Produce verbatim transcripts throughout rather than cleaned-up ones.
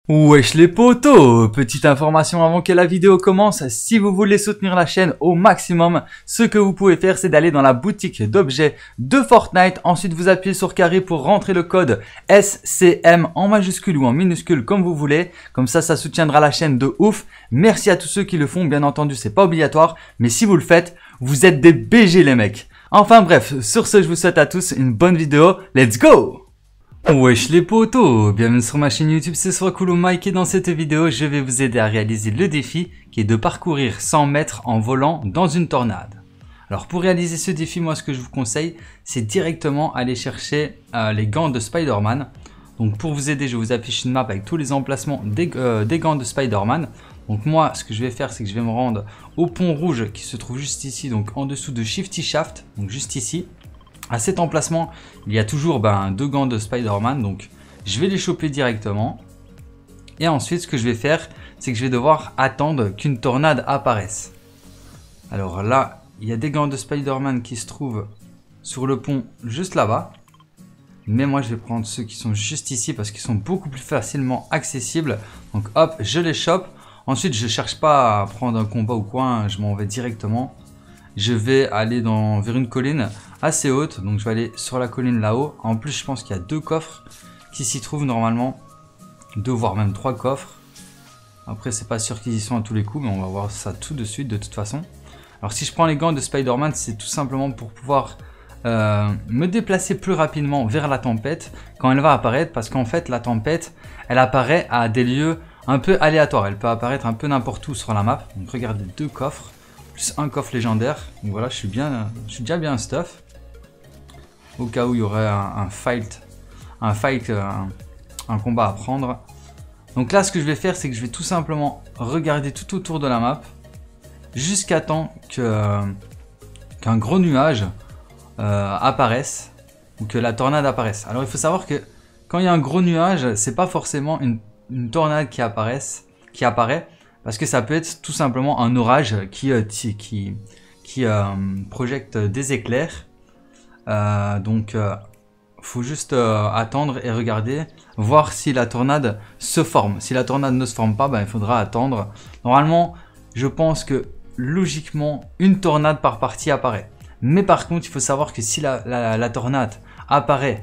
Wesh les potos, petite information avant que la vidéo commence, si vous voulez soutenir la chaîne au maximum, ce que vous pouvez faire c'est d'aller dans la boutique d'objets de Fortnite, ensuite vous appuyez sur carré pour rentrer le code S C M en majuscule ou en minuscule comme vous voulez, comme ça ça soutiendra la chaîne de ouf. Merci à tous ceux qui le font, bien entendu c'est pas obligatoire, mais si vous le faites, vous êtes des B G les mecs. Enfin bref, sur ce je vous souhaite à tous une bonne vidéo, let's go! Wesh les potos, bienvenue sur ma chaîne YouTube, c'est Swakulu Mike et dans cette vidéo je vais vous aider à réaliser le défi qui est de parcourir cent mètres en volant dans une tornade. Alors pour réaliser ce défi, moi ce que je vous conseille c'est directement aller chercher euh, les gants de Spider-Man. Donc pour vous aider je vous affiche une map avec tous les emplacements des, euh, des gants de Spider-Man. Donc moi ce que je vais faire c'est que je vais me rendre au pont rouge qui se trouve juste ici, donc en dessous de Shifty Shaft, donc juste ici. À cet emplacement, il y a toujours ben, deux gants de Spider-Man, donc je vais les choper directement. Et ensuite, ce que je vais faire, c'est que je vais devoir attendre qu'une tornade apparaisse. Alors là, il y a des gants de Spider-Man qui se trouvent sur le pont juste là-bas. Mais moi, je vais prendre ceux qui sont juste ici parce qu'ils sont beaucoup plus facilement accessibles. Donc hop, je les chope. Ensuite, je ne cherche pas à prendre un combat ou quoi, hein, je m'en vais directement. Je vais aller dans, vers une colline assez haute, donc je vais aller sur la colline là-haut. En plus, je pense qu'il y a deux coffres qui s'y trouvent normalement, deux voire même trois coffres. Après, c'est pas sûr qu'ils y sont à tous les coups, mais on va voir ça tout de suite de toute façon. Alors, si je prends les gants de Spider-Man, c'est tout simplement pour pouvoir euh, me déplacer plus rapidement vers la tempête quand elle va apparaître, parce qu'en fait, la tempête, elle apparaît à des lieux un peu aléatoires. Elle peut apparaître un peu n'importe où sur la map. Donc, regardez, deux coffres. Plus un coffre légendaire, donc voilà, je suis bien, je suis déjà bien stuff. Au cas où il y aurait un, un fight, un fight, un, un combat à prendre. Donc là, ce que je vais faire, c'est que je vais tout simplement regarder tout autour de la map jusqu'à temps que qu'un gros nuage euh, apparaisse ou que la tornade apparaisse. Alors il faut savoir que quand il y a un gros nuage, c'est pas forcément une, une tornade qui apparaisse, qui apparaît. Parce que ça peut être tout simplement un orage qui, euh, qui, qui, qui euh, projette des éclairs. Euh, donc, il euh, faut juste euh, attendre et regarder, voir si la tornade se forme. Si la tornade ne se forme pas, ben, il faudra attendre. Normalement, je pense que logiquement, une tornade par partie apparaît. Mais par contre, il faut savoir que si la, la, la tornade apparaît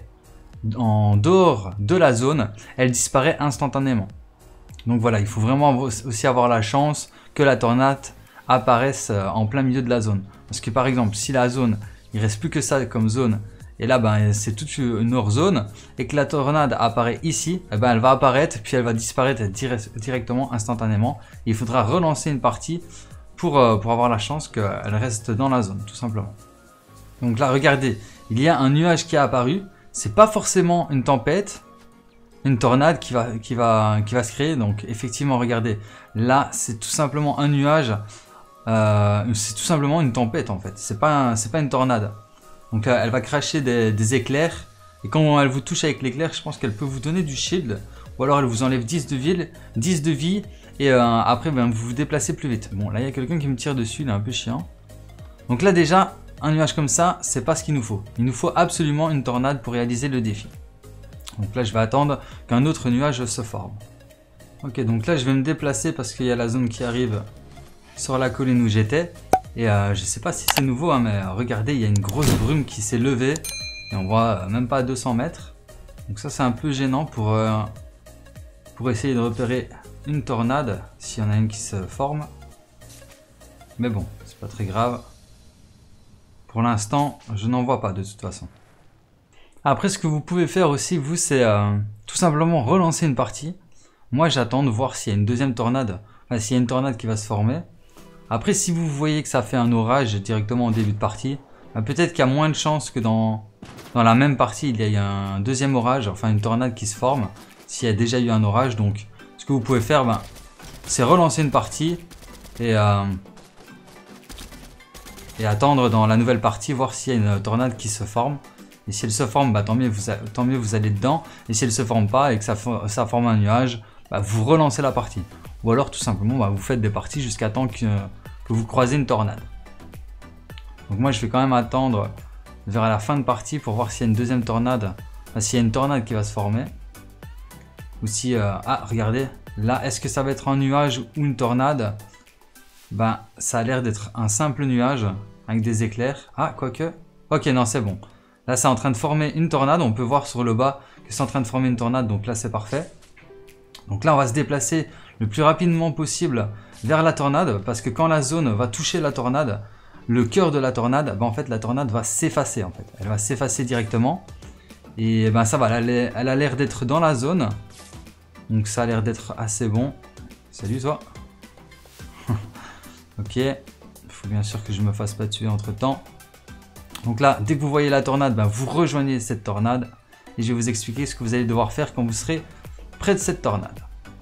en dehors de la zone, elle disparaît instantanément. Donc voilà, il faut vraiment aussi avoir la chance que la tornade apparaisse en plein milieu de la zone. Parce que par exemple, si la zone, il reste plus que ça comme zone, et là ben, c'est toute une hors zone, et que la tornade apparaît ici, eh ben, elle va apparaître, puis elle va disparaître direct, directement, instantanément. Et il faudra relancer une partie pour, euh, pour avoir la chance qu'elle reste dans la zone, tout simplement. Donc là, regardez, il y a un nuage qui est apparu, c'est pas forcément une tempête, une tornade qui va, qui, va, qui va se créer. Donc effectivement, regardez, là c'est tout simplement un nuage, euh, c'est tout simplement une tempête en fait, c'est pas, c'est pas une tornade. Donc euh, elle va cracher des, des éclairs, et quand elle vous touche avec l'éclair, je pense qu'elle peut vous donner du shield, ou alors elle vous enlève dix de vie, dix de vie et euh, après ben, vous vous déplacez plus vite. Bon là il y a quelqu'un qui me tire dessus, il est un peu chiant. Donc là déjà, un nuage comme ça, c'est pas ce qu'il nous faut. Il nous faut absolument une tornade pour réaliser le défi. Donc là, je vais attendre qu'un autre nuage se forme. Ok, donc là, je vais me déplacer parce qu'il y a la zone qui arrive sur la colline où j'étais. Et euh, je ne sais pas si c'est nouveau, hein, mais regardez, il y a une grosse brume qui s'est levée. Et on voit euh, même pas à deux cents mètres. Donc ça, c'est un peu gênant pour, euh, pour essayer de repérer une tornade, s'il y en a une qui se forme. Mais bon, c'est pas très grave. Pour l'instant, je n'en vois pas de toute façon. Après, ce que vous pouvez faire aussi, vous, c'est euh, tout simplement relancer une partie. Moi, j'attends de voir s'il y a une deuxième tornade, enfin, s'il y a une tornade qui va se former. Après, si vous voyez que ça fait un orage directement au début de partie, bah, peut-être qu'il y a moins de chances que dans, dans la même partie, il y ait un deuxième orage, enfin une tornade qui se forme, s'il y a déjà eu un orage. Donc, ce que vous pouvez faire, bah, c'est relancer une partie et, euh, et attendre dans la nouvelle partie, voir s'il y a une tornade qui se forme. Et si elle se forme, bah, tant, mieux, vous a, tant mieux vous allez dedans. Et si elle ne se forme pas et que ça, ça forme un nuage, bah, vous relancez la partie. Ou alors tout simplement, bah, vous faites des parties jusqu'à temps que, que vous croisez une tornade. Donc moi je vais quand même attendre vers la fin de partie pour voir s'il y a une deuxième tornade. Enfin, s'il y a une tornade qui va se former. ou si... Euh, ah, regardez, là, est-ce que ça va être un nuage ou une tornade? Ben, ça a l'air d'être un simple nuage avec des éclairs. Ah, quoique... Ok, non, c'est bon. Là, c'est en train de former une tornade. On peut voir sur le bas que c'est en train de former une tornade, donc là, c'est parfait. Donc là, on va se déplacer le plus rapidement possible vers la tornade, parce que quand la zone va toucher la tornade, le cœur de la tornade, ben, en fait, la tornade va s'effacer, en fait. Elle va s'effacer directement. Et ben ça va, elle a l'air d'être dans la zone. Donc ça a l'air d'être assez bon. Salut toi. Ok. Il faut bien sûr que je ne me fasse pas tuer entre temps. Donc là, dès que vous voyez la tornade, ben, vous rejoignez cette tornade. Et je vais vous expliquer ce que vous allez devoir faire quand vous serez près de cette tornade.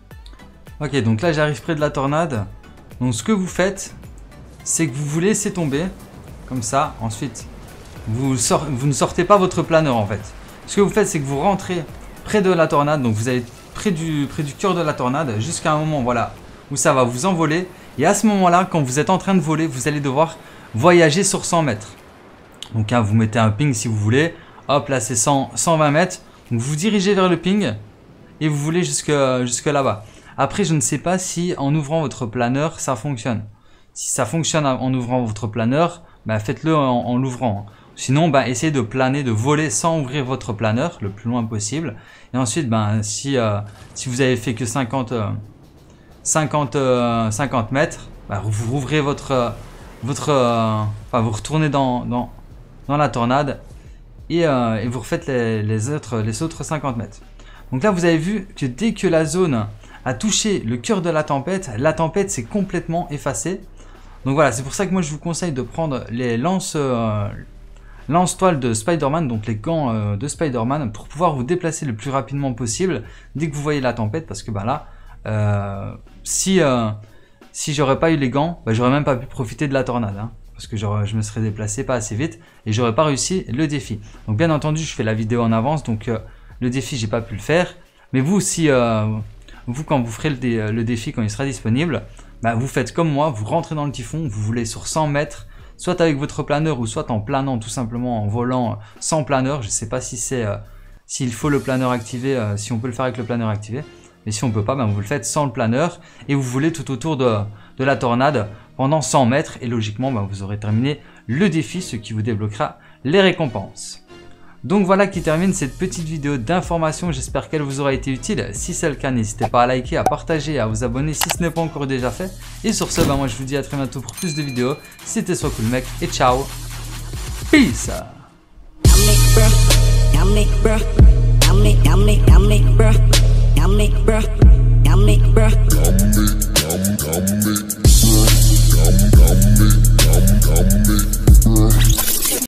Ok, donc là j'arrive près de la tornade. Donc ce que vous faites, c'est que vous vous laissez tomber. Comme ça. Ensuite, vous, sort, vous ne sortez pas votre planeur en fait. Ce que vous faites, c'est que vous rentrez près de la tornade. Donc vous allez près du, près du cœur de la tornade jusqu'à un moment voilà, où ça va vous envoler. Et à ce moment-là, quand vous êtes en train de voler, vous allez devoir voyager sur cent mètres. Donc hein, vous mettez un ping si vous voulez. Hop, là c'est cent, cent vingt mètres. Donc vous dirigez vers le ping et vous voulez jusque, jusque là-bas. Après, je ne sais pas si en ouvrant votre planeur, ça fonctionne. Si ça fonctionne en ouvrant votre planeur, bah, faites-le en, en l'ouvrant. Sinon, bah, essayez de planer, de voler sans ouvrir votre planeur le plus loin possible. Et ensuite, bah, si, euh, si vous avez fait que cinquante, euh, cinquante, euh, cinquante mètres, bah, vous rouvrez votre... Euh, votre euh, enfin, vous retournez dans, dans, dans la tornade et, euh, et vous refaites les, les, autres, les autres cinquante mètres. Donc là, vous avez vu que dès que la zone a touché le cœur de la tempête, la tempête s'est complètement effacée. Donc voilà, c'est pour ça que moi, je vous conseille de prendre les lances... Euh, lance-toile de Spider-Man, donc les gants euh, de Spider-Man, pour pouvoir vous déplacer le plus rapidement possible dès que vous voyez la tempête, parce que bah là, euh, si, euh, si j'aurais pas eu les gants, bah, j'aurais même pas pu profiter de la tornade, hein, parce que je me serais déplacé pas assez vite et j'aurais pas réussi le défi. Donc bien entendu, je fais la vidéo en avance, donc euh, le défi, j'ai pas pu le faire, mais vous, si euh, vous, quand vous ferez le, dé le défi, quand il sera disponible, bah, vous faites comme moi, vous rentrez dans le typhon, vous voulez sur cent mètres, soit avec votre planeur ou soit en planant tout simplement, en volant sans planeur. Je ne sais pas si c'est euh, s'il faut le planeur activé, euh, si on peut le faire avec le planeur activé. Mais si on ne peut pas, ben vous le faites sans le planeur et vous volez tout autour de, de la tornade pendant cent mètres. Et logiquement, ben vous aurez terminé le défi, ce qui vous débloquera les récompenses. Donc voilà qui termine cette petite vidéo d'information. J'espère qu'elle vous aura été utile. Si c'est le cas, n'hésitez pas à liker, à partager, à vous abonner si ce n'est pas encore déjà fait. Et sur ce, bah moi je vous dis à très bientôt pour plus de vidéos. C'était SoisCoolMec et ciao. Peace. Yummy, bruh. Yummy, yummy, yummy, bruh. Yummy, bruh. Yummy, bruh.